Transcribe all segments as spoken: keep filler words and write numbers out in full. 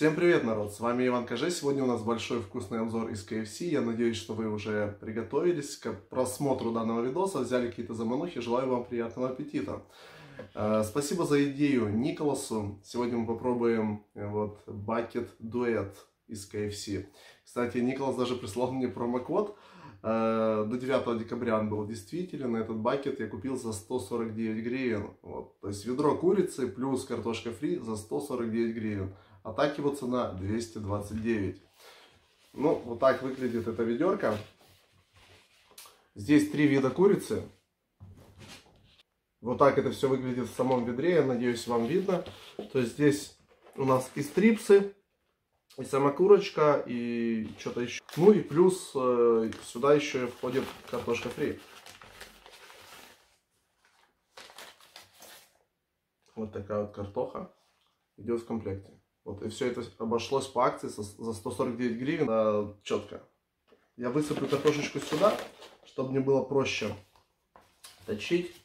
Всем привет, народ! С вами Иван Каже. Сегодня у нас большой вкусный обзор из ка эф си. Я надеюсь, что вы уже приготовились к просмотру данного видоса, взяли какие-то заманухи. Желаю вам приятного аппетита. Спасибо за идею Николасу. Сегодня мы попробуем вот Bucket Duet из ка эф си. Кстати, Николас даже прислал мне промокод. До девятого декабря он был действителен. Этот бакет я купил за сто сорок девять гривен. Вот. То есть ведро курицы плюс картошка фри за сто сорок девять гривен. А так его цена двести двадцать девять. Ну, вот так выглядит эта ведерко. Здесь три вида курицы. Вот так это все выглядит в самом ведре. Я надеюсь, вам видно. То есть здесь у нас и стрипсы, и сама курочка, и что-то еще. Ну и плюс э, сюда еще входит картошка фри. Вот такая вот картоха идет в комплекте. Вот, и все это обошлось по акции за сто сорок девять гривен. Да, четко. Я высыплю картошечку сюда, чтобы мне было проще точить.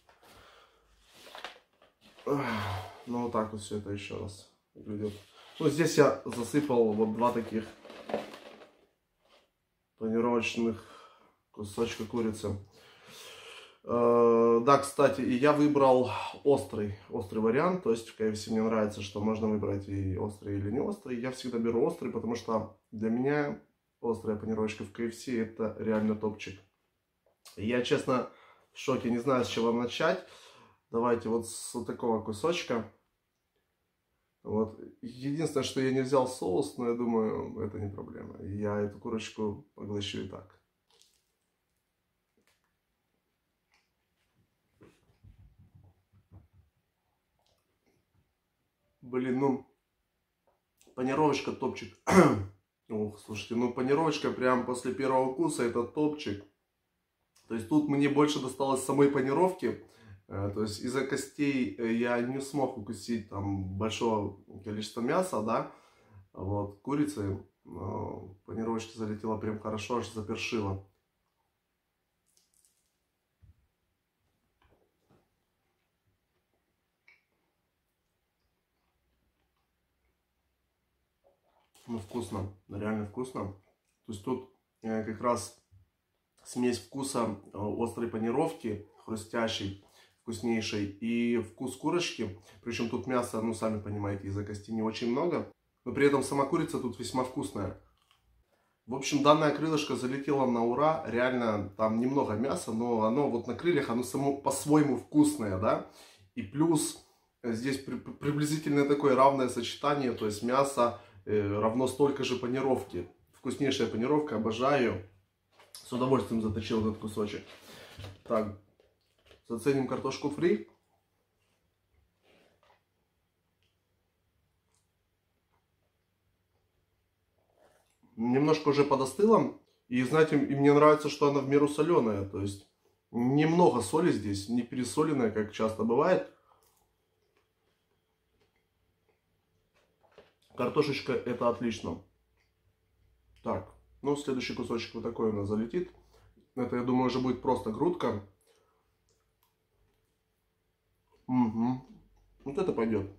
Ну вот так вот все это еще раз выглядит. Ну здесь я засыпал вот два таких панировочных кусочка курицы. Да, кстати, и я выбрал острый, острый вариант, то есть в ка эф си мне нравится, что можно выбрать и острый или не острый. Я всегда беру острый, потому что для меня острая панировочка в ка эф си это реально топчик. Я, честно, в шоке, не знаю, с чего начать. Давайте вот с вот такого кусочка. Вот. Единственное, что я не взял соус, но я думаю, это не проблема. Я эту курочку поглощу и так. Блин, ну, панировочка топчик. Ох, слушайте, ну панировочка прям после первого вкуса это топчик. То есть тут мне больше досталось самой панировки. То есть из-за костей я не смог укусить там большого количества мяса, да. Вот, курицы, панировочка залетела прям хорошо, аж запершила. Ну, вкусно, реально вкусно. То есть тут э, как раз смесь вкуса э, острой панировки, хрустящей, вкуснейшей, и вкус курочки. Причем тут мяса, ну, сами понимаете, из-за кости не очень много. Но при этом сама курица тут весьма вкусная. В общем, данная крылышко залетело на ура. Реально, там немного мяса, но оно вот на крыльях, оно само по-своему вкусное, да. И плюс здесь при приблизительно такое равное сочетание, то есть мясо равно столько же панировки. Вкуснейшая панировка, обожаю. С удовольствием заточил этот кусочек. Так, заценим картошку фри. Немножко уже подостыла. И знаете, и мне нравится, что она в меру соленая. То есть немного соли здесь, не пересоленная, как часто бывает. Картошечка это отлично. Так, ну следующий кусочек вот такой у нас залетит. Это, я думаю, уже будет просто грудка. Угу. Вот это пойдет.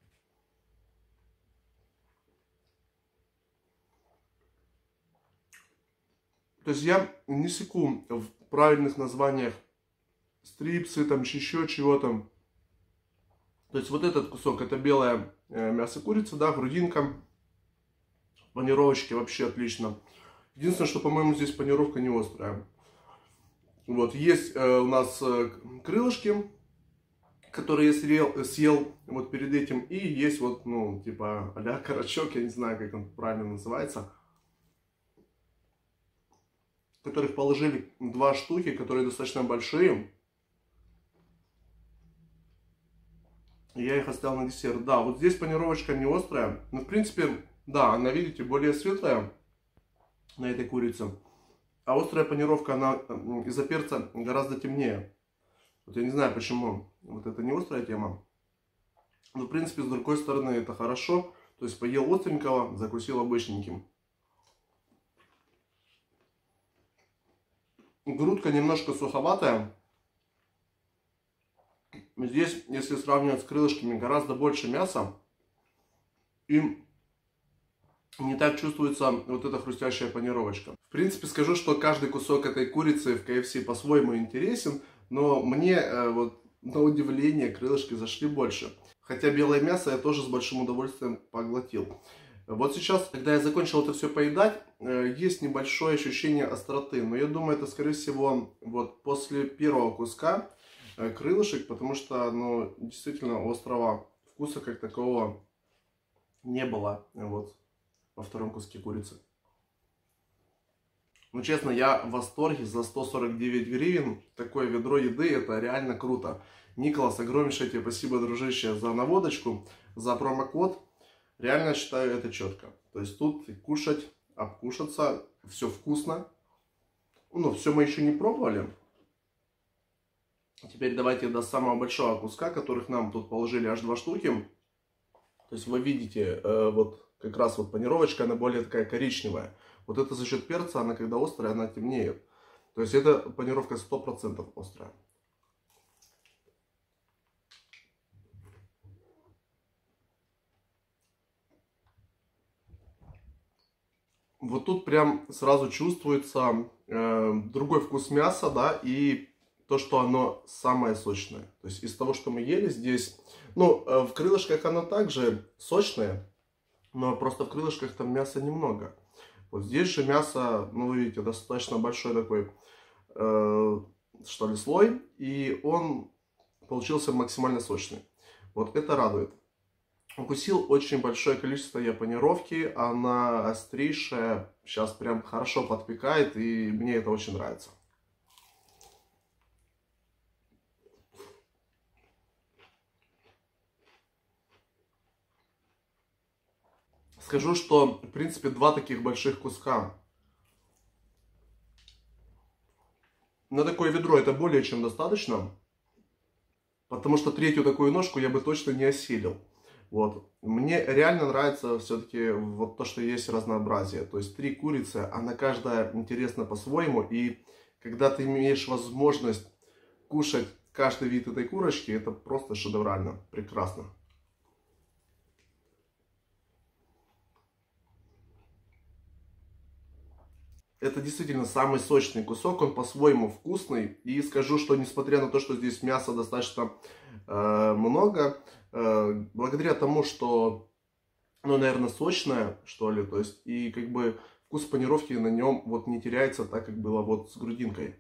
То есть я не секу в правильных названиях стрипсы, там еще чего-то. То есть вот этот кусок, это белое мясо курицы, да, грудинка. Панировочки вообще отлично. Единственное, что, по-моему, здесь панировка не острая. Вот, есть э, у нас э, крылышки, которые я съел, съел вот перед этим. И есть вот, ну, типа, а-ля карачок, я не знаю, как он правильно называется. Которых положили два штуки, которые достаточно большие. Я их оставил на десерт. Да, вот здесь панировочка не острая. Но, в принципе, да, она, видите, более светлая на этой курице. А острая панировка, она из-за перца гораздо темнее. Вот я не знаю, почему. Вот это не острая тема. Но, в принципе, с другой стороны, это хорошо. То есть, поел остренького, закусил обычненьким. Грудка немножко суховатая. Здесь, если сравнивать с крылышками, гораздо больше мяса. И не так чувствуется вот эта хрустящая панировочка. В принципе, скажу, что каждый кусок этой курицы в кей эф си по-своему интересен, но мне э, вот на удивление крылышки зашли больше. Хотя белое мясо я тоже с большим удовольствием поглотил. Вот сейчас, когда я закончил это все поедать, э, есть небольшое ощущение остроты, но я думаю, это скорее всего вот после первого куска э, крылышек, потому что, ну, действительно острого вкуса как такового не было вот во втором куске курицы. Ну, честно, я в восторге. За сто сорок девять гривен такое ведро еды, это реально круто. Николас, огромнейшее тебе спасибо, дружище, за наводочку, за промокод. Реально считаю это четко. То есть тут кушать, обкушаться, все вкусно. Ну, все мы еще не пробовали. Теперь давайте до самого большого куска, которых нам тут положили аж два штуки. То есть вы видите, э, вот как раз вот панировочка, она более такая коричневая. Вот это за счет перца, она когда острая, она темнеет. То есть это панировка сто процентов острая. Вот тут прям сразу чувствуется э, другой вкус мяса, да, и то, что оно самое сочное. То есть из того, что мы ели здесь, ну, э, в крылышках оно также сочное, но просто в крылышках там мяса немного. Вот здесь же мясо, ну, вы видите, достаточно большой такой, э, что ли, слой, и он получился максимально сочный. Вот это радует. Укусил очень большое количество я панировки, она острейшая, сейчас прям хорошо подпекает, и мне это очень нравится. Скажу, что, в принципе, два таких больших куска на такое ведро это более чем достаточно, потому что третью такую ножку я бы точно не осилил. Вот. Мне реально нравится все-таки вот то, что есть разнообразие. То есть три курицы, она каждая интересна по-своему. И когда ты имеешь возможность кушать каждый вид этой курочки, это просто шедеврально, прекрасно. Это действительно самый сочный кусок, он по-своему вкусный. И скажу, что несмотря на то, что здесь мяса достаточно э, много, э, благодаря тому, что, ну, наверное, сочное, что ли, то есть, и как бы вкус панировки на нем вот не теряется, так как было вот с грудинкой.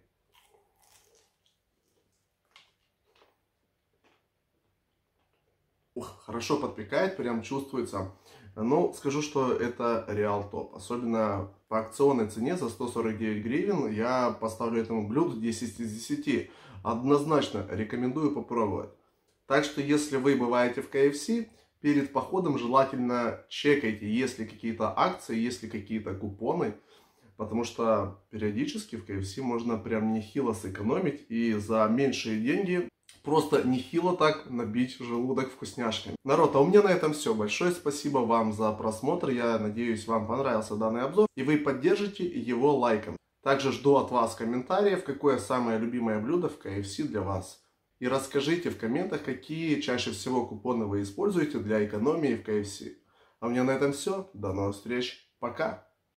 Ух, хорошо подпекает, прям чувствуется. Ну, скажу, что это реал топ. Особенно по акционной цене за сто сорок девять гривен я поставлю этому блюду десять из десяти. Однозначно рекомендую попробовать. Так что, если вы бываете в кей эф си, перед походом желательно чекайте, есть ли какие-то акции, есть ли какие-то купоны. Потому что периодически в кей эф си можно прям нехило сэкономить и за меньшие деньги просто нехило так набить желудок вкусняшками. Народ, а у меня на этом все. Большое спасибо вам за просмотр. Я надеюсь, вам понравился данный обзор. И вы поддержите его лайком. Также жду от вас комментариев, какое самое любимое блюдо в кей эф си для вас. И расскажите в комментах, какие чаще всего купоны вы используете для экономии в кей эф си. А у меня на этом все. До новых встреч. Пока.